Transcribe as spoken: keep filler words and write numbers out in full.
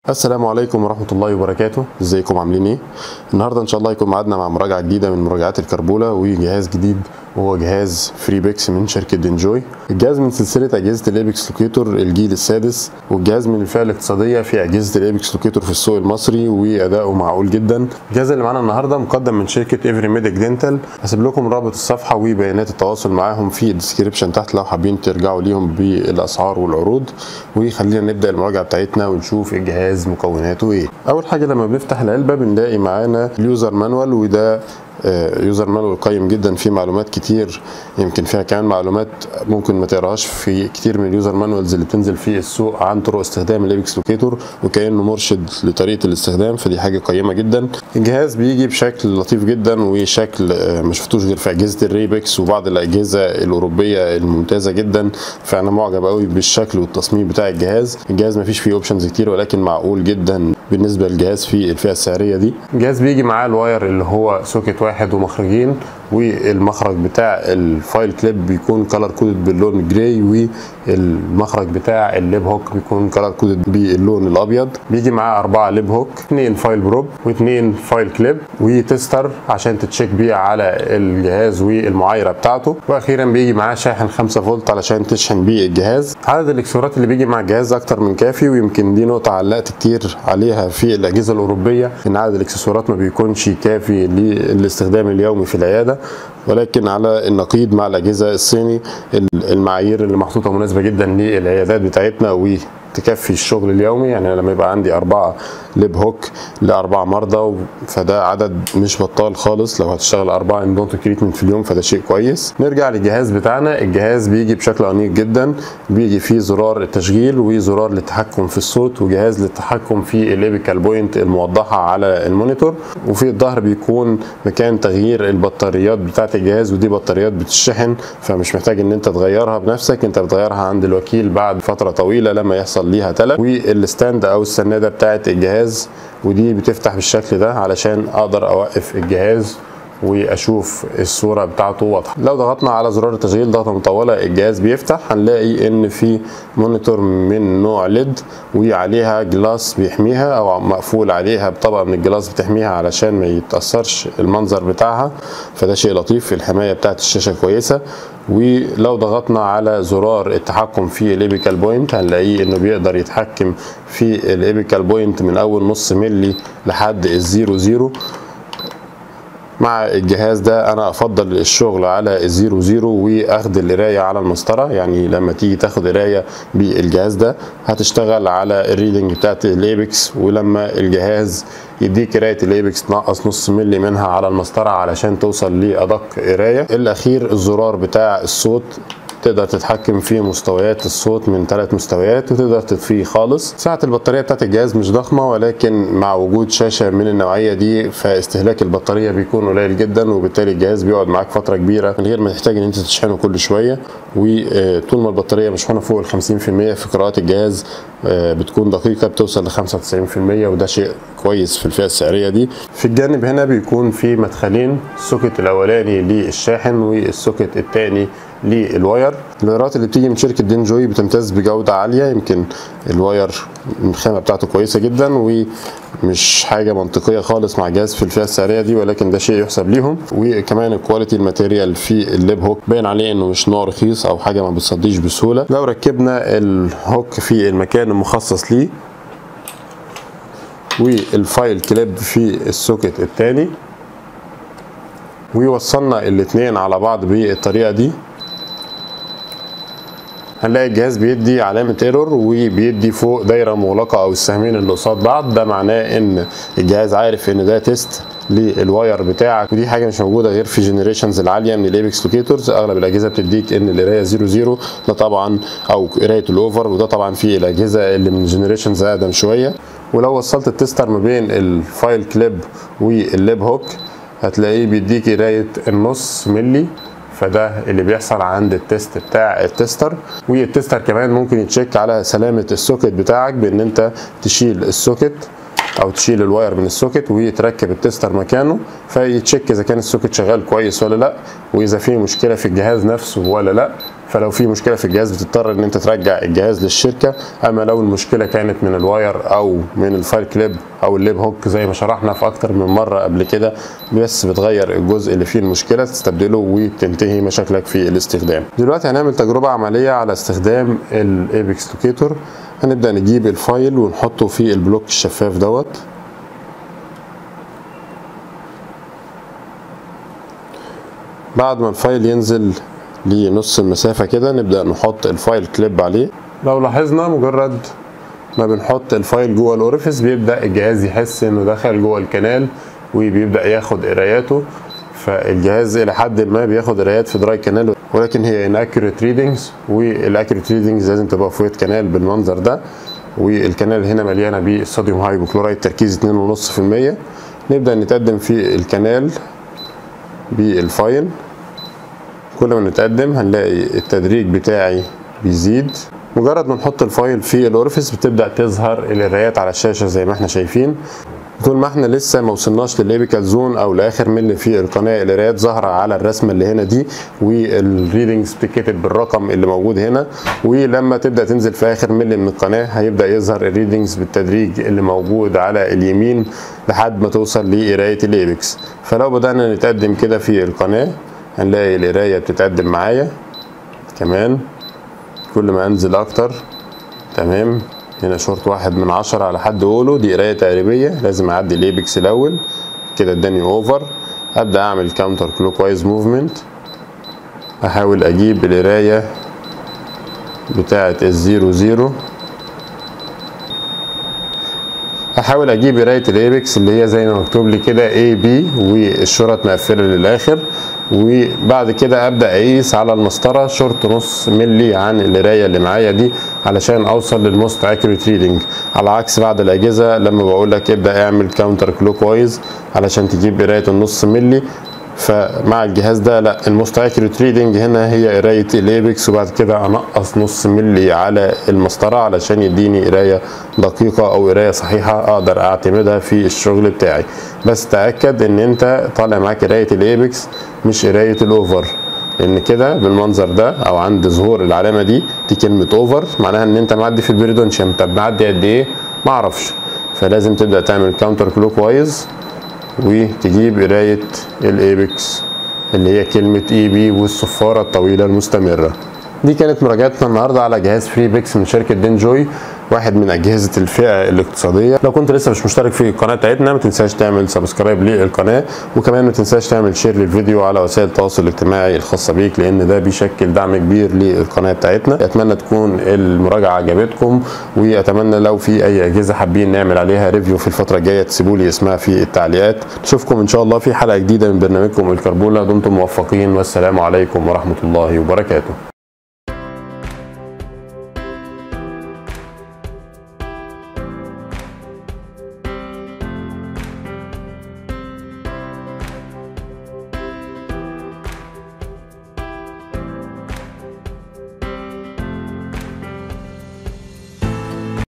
السلام عليكم ورحمة الله وبركاته. ازيكم عاملين ايه؟ النهارده ان شاء الله هيكون معادنا مع مراجعة جديدة من مراجعات الكربولة وجهاز جديد وهو جهاز فريبكس من شركة دينجوي. الجهاز من سلسلة أجهزة الإيبكس لوكيتور الجيل السادس، والجهاز من الفئة الاقتصادية في أجهزة الإيبكس لوكيتور في السوق المصري وأداؤه معقول جدا. الجهاز اللي معانا النهارده مقدم من شركة إيفري ميديك دينتال. هسيب لكم رابط الصفحة وبيانات التواصل معاهم في الديسكريبشن تحت لو حابين ترجعوا ليهم بالأسعار والعروض. وخلينا نبدأ المراجعة بتاعتنا ونشوف الجهاز مكوناته ايه. أول حاجة لما بنفتح العلبة بنلاقي معانا اليوزر مانوال، وده يوزر مانوال قيم جدا فيه معلومات كتير، يمكن فيها كمان معلومات ممكن ما تقراهاش في كتير من اليوزر مانوالز اللي بتنزل في السوق عن طرق استخدام الإيبكس لوكيتور، وكأنه مرشد لطريقة الاستخدام، فدي حاجة قيمة جدا. الجهاز بيجي بشكل لطيف جدا وشكل ما شفتوش غير في أجهزة الريبكس وبعض الأجهزة الأوروبية الممتازة جدا، فأنا معجب قوي بالشكل والتصميم بتاع الجهاز. الجهاز ما فيش فيه اوبشنز كتير ولكن معقول جدا بالنسبة للجهاز في الفئة السعرية دي. الجهاز بيجي معاه الواير اللي هو سوكت واحد ومخرجين، والمخرج بتاع الفايل كليب بيكون كلر كودد باللون جراي، والمخرج بتاع الليب هوك بيكون كلر كودد باللون الابيض. بيجي معاه اربعة ليب هوك، اثنين فايل بروب واثنين فايل كليب وتستر عشان تتشيك بيه على الجهاز والمعايره بتاعته، واخيرا بيجي معاه شاحن خمسة فولت علشان تشحن بيه الجهاز. عدد الاكسسوارات اللي بيجي مع الجهاز اكتر من كافي، ويمكن دي نقطه علقت كتير عليها في الاجهزه الاوروبيه، ان عدد الاكسسوارات ما بيكونش كافي للاستخدام اليومي في العياده، ولكن على النقيض مع الاجهزه الصيني المعايير اللي محطوطه مناسبه جدا للعيادات بتاعتنا و تكفي الشغل اليومي. يعني لما يبقى عندي أربعة ليب هوك لأربع مرضى فده عدد مش بطال خالص، لو هتشتغل أربعة اندونتو تريتمنت في اليوم فده شيء كويس. نرجع للجهاز بتاعنا. الجهاز بيجي بشكل أنيق جدا، بيجي فيه زرار التشغيل وزرار للتحكم في الصوت وجهاز للتحكم في الإيبيكال بوينت الموضحة على المونيتور، وفي الظهر بيكون مكان تغيير البطاريات بتاعة الجهاز، ودي بطاريات بتشحن فمش محتاج ان انت تغيرها بنفسك، انت بتغيرها عند الوكيل بعد فترة طويلة لما يحصل ليها تلف. والستاند او السناده بتاعه الجهاز ودي بتفتح بالشكل ده علشان اقدر اوقف الجهاز واشوف الصوره بتاعته واضحه. لو ضغطنا على زرار التشغيل ضغطه مطوله الجهاز بيفتح، هنلاقي ان في مونيتور من نوع ليد وعليها جلاس بيحميها او مقفول عليها بطبقه من الجلاس بتحميها علشان ما يتاثرش المنظر بتاعها، فده شيء لطيف. الحمايه بتاعه الشاشه كويسه. ولو ضغطنا على زرار التحكم في الإيبيكال بوينت هنلاقيه انه بيقدر يتحكم في الإيبيكال بوينت من اول نص ملي لحد الزيرو زيرو. مع الجهاز ده انا افضل الشغل على الزيرو زيرو واخد القرايه على المسطره، يعني لما تيجي تاخد قرايه بالجهاز ده هتشتغل على الريدنج بتاعت الإيبكس، ولما الجهاز يديك قرايه الإيبكس تنقص نص ملي منها على المسطره علشان توصل لادق قرايه. الاخير الزرار بتاع الصوت، تقدر تتحكم في مستويات الصوت من ثلاث مستويات وتقدر تطفيه خالص. سعة البطارية بتاعت الجهاز مش ضخمة، ولكن مع وجود شاشة من النوعية دي فاستهلاك البطارية بيكون قليل جدا، وبالتالي الجهاز بيقعد معاك فترة كبيرة من غير ما تحتاج ان انت تشحنه كل شوية. وطول ما البطارية مشحونة فوق ال خمسين في المية في قراءات الجهاز بتكون دقيقة بتوصل ل خمسة وتسعين في المية، وده شيء كويس في الفئة السعرية دي. في الجانب هنا بيكون في مدخلين، السوكت الأولاني للشاحن والسوكت الثاني للواير. الوايرات اللي بتيجي من شركة دينجوي بتمتاز بجودة عالية، يمكن الواير الخامة بتاعته كويسة جدا ومش حاجة منطقية خالص مع جهاز في الفئة السعرية دي، ولكن ده شيء يحسب ليهم. وكمان الكواليتي الماتيريال في الليب هوك باين عليه انه مش نوع رخيص او حاجة ما بتصديش بسهولة. لو ركبنا الهوك في المكان المخصص ليه والفايل كليب في السوكت الثاني ووصلنا الاثنين على بعض بالطريقة دي، هنلاقي الجهاز بيدي علامة ايرور وبيدي فوق دايرة مغلقة او السهمين اللي قصاد بعض. ده معناه ان الجهاز عارف ان ده تيست للواير بتاعك، ودي حاجة مش موجودة غير في جنريشنز العالية من الإيبكس لوكيتورز. اغلب الاجهزة بتديك ان القراية زيرو زيرو ده طبعا او قراية الاوفر، وده طبعا في الاجهزة اللي من جنريشنز اقدم شوية. ولو وصلت التستر ما بين الفايل كليب والليب هوك هتلاقيه بيديك قراية النص ملي، فده اللي بيحصل عند التست بتاع التستر. والتستر كمان ممكن يتشيك على سلامة السوكت بتاعك بان انت تشيل السوكت او تشيل الواير من السوكت وتركب التستر مكانه، فيتشيك اذا كان السوكت شغال كويس ولا لا، واذا في مشكلة في الجهاز نفسه ولا لا. فلو في مشكله في الجهاز بتضطر ان انت ترجع الجهاز للشركه. اما لو المشكله كانت من الواير او من الفايل كليب او الليب هوك زي ما شرحنا في اكتر من مره قبل كده، بس بتغير الجزء اللي فيه المشكله تستبدله وتنتهي مشاكلك في الاستخدام. دلوقتي هنعمل تجربه عمليه على استخدام الايبكس لوكيتور. هنبدا نجيب الفايل ونحطه في البلوك الشفاف دوت. بعد ما الفايل ينزل لنص المسافة كده نبدأ نحط الفايل كليب عليه. لو لاحظنا مجرد ما بنحط الفايل جوه الاوريفيس بيبدأ الجهاز يحس انه دخل جوه الكنال وبيبدأ ياخد قراياته. فالجهاز الى حد ما بياخد قرايات في دراي كانال، ولكن هي inaccurate readings، والاكيوريت ريدنجز لازم تبقى في ويت كانال بالمنظر ده. والكنال هنا مليانة بالصوديوم هايبوكلورايد تركيز اتنين ونص في المية. نبدأ نتقدم في الكنال بالفايل. كل ما نتقدم هنلاقي التدريج بتاعي بيزيد. مجرد ما نحط الفايل في الاورفيس بتبدأ تظهر القرايات على الشاشة زي ما احنا شايفين. طول ما احنا لسه ما وصلناش للابيكال زون او لاخر ملي في القناه، القرايات ظاهره على الرسمه اللي هنا دي، والريدنجز بتتكتب بالرقم اللي موجود هنا. ولما تبدا تنزل في اخر ملي من القناه هيبدا يظهر الريدنجز بالتدريج اللي موجود على اليمين لحد ما توصل لقرايه الابيكس. فلو بدانا نتقدم كده في القناه هنلاقي القرايه بتتقدم معايا كمان. كل ما انزل اكتر تمام. هنا شورت واحد من عشرة على حد قوله، دي قرايه تقريبيه، لازم اعدي الايبكس الاول كده اداني اوفر. ابدا اعمل كاونتر كلوك وايز موفمنت، احاول اجيب القرايه بتاعه الزيرو زيرو، احاول اجيب قرايه الايبكس اللي هي زي ما مكتوب لي كده اي بي والشرط مقفله للاخر. وبعد كده ابدا اقيس على المسطره شورت نص ملي عن القرايه اللي معايا دي علشان اوصل للموست اكيوريت ريدنج، على عكس بعض الاجهزه لما بقول لك ابدا اعمل كاونتر كلوك وايز علشان تجيب قرايه النص ملي. فمع الجهاز ده لا، الموست اكيوريت ريدنج هنا هي قرايه الايبكس، وبعد كده انقص نص ملي على المسطره علشان يديني قرايه دقيقه او قرايه صحيحه اقدر اعتمدها في الشغل بتاعي. بس تاكد ان انت طالع معاك قرايه الايبكس مش قرايه الاوفر، لان كده بالمنظر ده او عند ظهور العلامه دي دي كلمه اوفر، معناها ان انت معدي في البريدونشيم. طب معدي قد ايه؟ معرفش. فلازم تبدا تعمل كاونتر كلوك وايز وتجيب قرايه الايبكس اللي هي كلمه اي بي والصفاره الطويله المستمره. دي كانت مراجعتنا النهارده على جهاز فري بيكس من شركه دينجوي، واحد من اجهزه الفئه الاقتصاديه. لو كنت لسه مش مشترك في القناه بتاعتنا ما تنساش تعمل سبسكرايب للقناه، وكمان ما تنساش تعمل شير للفيديو على وسائل التواصل الاجتماعي الخاصه بيك، لان ده بيشكل دعم كبير للقناه بتاعتنا. اتمنى تكون المراجعه عجبتكم، واتمنى لو في اي اجهزه حابين نعمل عليها ريفيو في الفتره الجايه تسيبوا لي اسمها في التعليقات. نشوفكم ان شاء الله في حلقه جديده من برنامجكم الكربوله. دمتم موفقين، والسلام عليكم ورحمه الله وبركاته.